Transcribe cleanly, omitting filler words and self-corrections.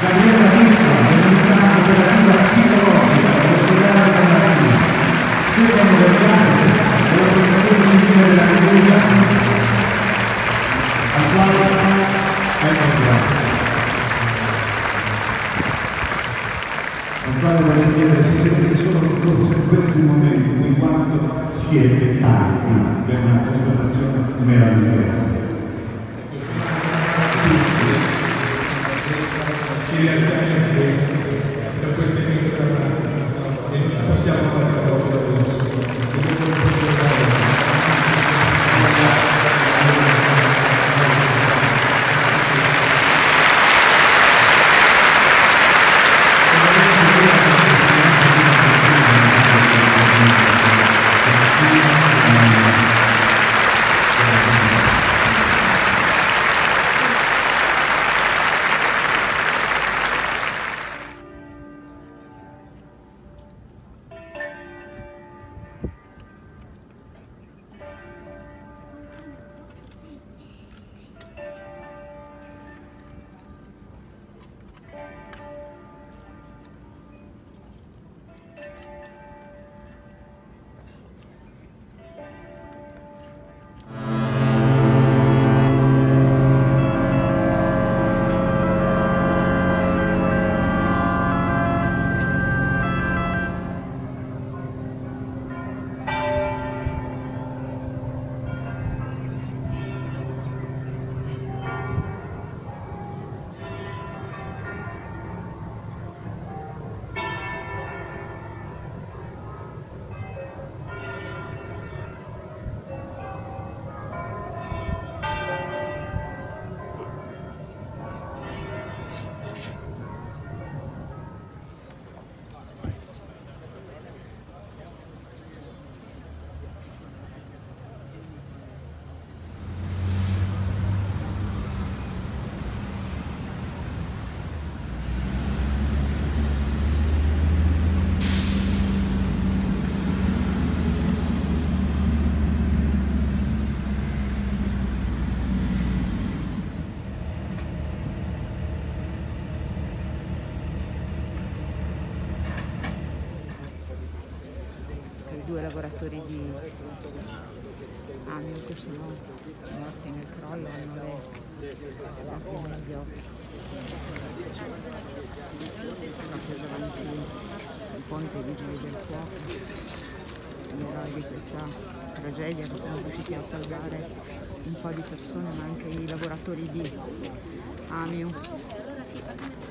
In questi momenti, in quanto siete tanti per una presentazione meravigliosa. Ci ringraziamo per questo evento e non ci possiamo fare troppo da questo. Due lavoratori di Amium che sono morti nel crollo hanno le lacrime negli occhi. Proprio davanti al ponte Vigili del Fuoco, gli eroi di questa tragedia che sono riusciti a salvare un po' di persone, ma anche i lavoratori di Amium.